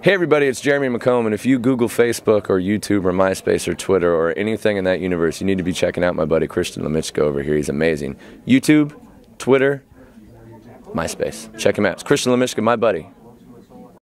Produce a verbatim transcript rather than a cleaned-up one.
Hey everybody, it's Jeremy McComb, and if you Google Facebook or YouTube or MySpace or Twitter or anything in that universe, you need to be checking out my buddy Christian Lemichka over here. He's amazing. YouTube, Twitter, MySpace. Check him out. It's Christian Lemichka, my buddy.